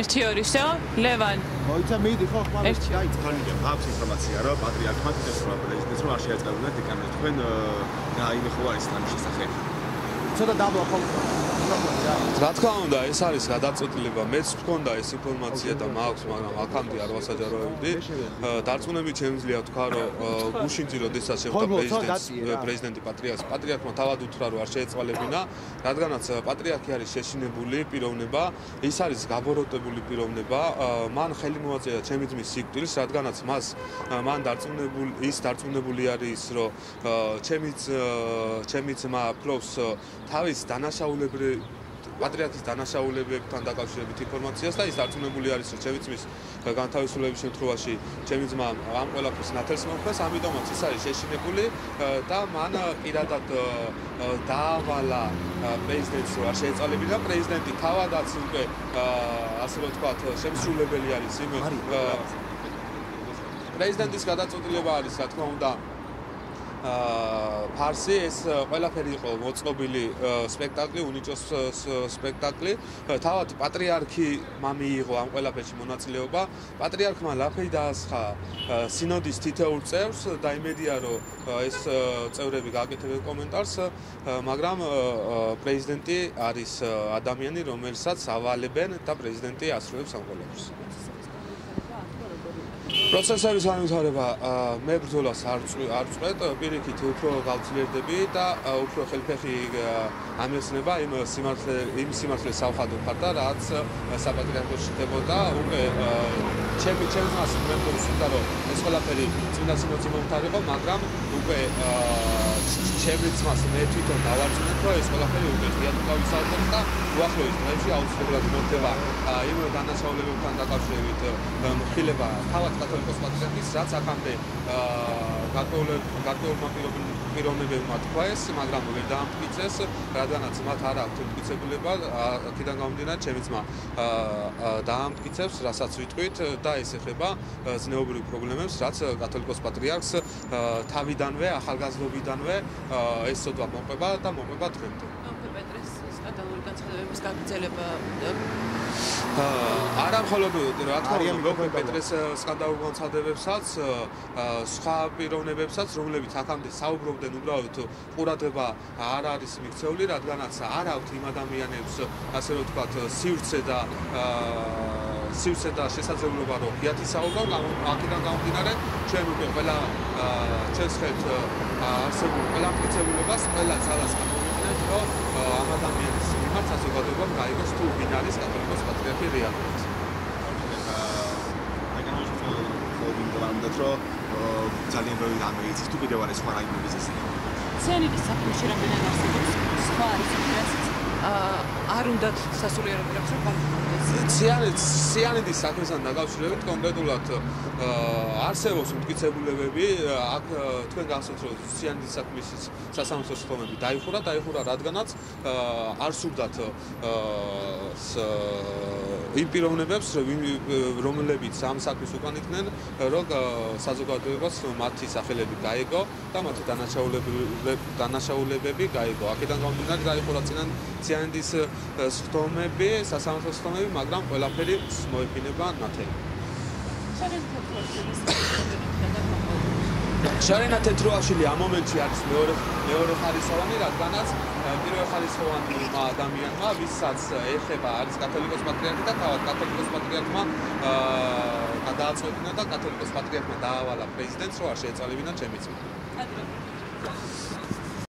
ერთი ორი, всё, ლევან. მოიცა მიდი ხო ხვალ აი თქვენგან აქვს ინფორმაცია რომ პატრიარქმა თვითონ პრეზიდენტს რომ არ შეეწყვეტინა დეკანოს თქვენ რა იმეხო არის ამ შესახებ ცოტა დაბლა ხო რა თქმა უნდა ეს არის გადაწყვეტილება მეც მქონდა ეს ინფორმაცია და მაქვს მაგრამ აქამდე არ ვასაჯაროებდი დარწმუნებით შემიძლია თქვა რომ გუშინძი როდესაც შეხვდა პრეზიდენტი პატრიარქმა თავად უთხრა რომ არ შეეწვალებინა რადგანაც პატრიარქი არის შეშინებული პიროვნება ის არის გაბოროტებული პიროვნება მან ხელი მოაწერა ჩემი ძმის სიკვდილს რადგანაც მან დარწმუნებული არის რომ ჩემი ძმა ფლობს თავის დანაშაულებრივ პატრიარქის დანაშაულებებთან დაკავშირებით ინფორმაციას და ის დარწმუნებული არის რომ ჩემი ძმის განთავისუფლების შემთხვევაში ჩემი ძმა ამ ყველაფერს ნათელს მოხდეს ამიტომაც ის არის შეშინებული და მან პირადად დაავალა პრეზიდენტს რომ არ შეეწალებინა პრეზიდენტი თავადაც უკვე ასე რომ ვთქვათ შემსრულებელი არის იმ პრეზიდენტის გადაწყვეტილება არის რა თქმა უნდა ფარსი ეს ყველაფერი იყო მოწყობილი სპექტაკლი, უნიჭოს სპექტაკლი. თავად პატრიარქი მიიღო ამ ყველაფერში მონაწილეობა. პატრიარქმა ლაფეი დაასხა სინოდის თითოეულ წევრს და იმედია რომ ეს წევრები გააკეთებენ კომენტარს, მაგრამ პრეზიდენტი არის ადამიანი, რომელსაც ავალებენ და პრეზიდენტი ასრულებს ამ ყველაფერს. პროცესების განვითარება მე ბრძოლას არ წვეთ, პირიქით უფრო გავძლიერდები და უფრო ხელფეხი ამეცნება იმ სიმართლეს სამხატვრო ხარ და რაც საპატრიარქოში ხდებოდა, უკვე ჩემს მას მე მგონია რომ ეს ყველაფერი წინა სინოდში მომხდარიყო, მაგრამ უკვე ჩემს მას მე თვითონ დავარწმუნებ, რომ ეს ყველაფერი უკვე ღიად გავისალდებ და უახლოეს დღეებში აუცილებლად მოხდება იმ დანაშაულებებთან დაკავშირებით მხილება თავად კათოლიკოს პატრიარქის, რაც აქამდე გარკვეულმა პიროვნებებმა თქვა ეს, მაგრამ ვერ დაამტკიცეს, რადგანაც მათ არ აქვთ მტკიცებულება, აქედან გამომდინარე, ჩემი ძმა დაამტკიცებს, რასაც ვიტყვით და ეს ეხება ზნეობრივ პრობლემებს, რაც კათოლიკოს პატრიარქს თავიდანვე, ახალგაზრდობიდანვე ეს ცოდვა მოყვება და მოყვება დღემდე. პეტრეს სკანდალური განცხადებების გაგრძელება არა მხოლოდ რა თქმა უნდა პეტრეს სკანდალურ განცხადებებსაც სხვა პიროვნებებსაც რომლებიც აქამდე საუბრობდნენ უბრალოდ ყურადღება არ არის მიქცეული რადგანაც არ აქვთ იმ ადამიანებს ასე რომ ვთქვათ სივრცე და შესაძლებლობა რომ გიათისაუბრონ აქედან გამომდინარე ჩვენ უკვე ყველა ჩვენს ხელთ არსებულ ყველა მტკიცებულებას ყველა ძალას გამოვიყენებთ რომ ამ ადამიანის მიმართ საზოგადოებამ გაიგოს თუ ვინ არის კათოლიკოს პატრიარქი რეალურად. ძალიან ბევრი რამე იცის თუ კიდევ არის სხვა რაიმე ბიზნესი. ცენილის საქმეში რამდენად არსებობს სხვა არის არ უნდათ სასულიერო პირებს რომ გაიგოს. სიანიდის საქმესთან დაკავშირებით კონკრეტულად არსებობს მტკიცებულებები, აქ თქვენ გახსოვთ რომ სიანიდის საქმის სასამართლო სხდომები დაიხურა რადგანაც არ სურდათ იმ პიროვნებებს რომლებიც ამ საქმის უკან იყვნენ რომ საზოგადოებას მათი სახელები გაიგო და მათი დანაშაულებები გაიგო. აქედან გამომდინარე დაიხურა სიანიდის სხდომები, სასამართლო სხდომები, მაგრამ ყველაფერი მოეფინება ნათელი. შარენა თეთროაშვილი ამ მომენტში არის მეორე ხარისხოვანი, რადგანაც პირველ ხარისხოვანმა ადამიანმა, ვისაც ეხება არის კათოლიკოს პატრიარქი და თავად კათოლიკოს პატრიარქმა გადააწყვეტინა და კათოლიკოს პატრიარქმა დაავალა პრეზიდენტს, რომ არ შეეწალებინა ჩემი ძმა.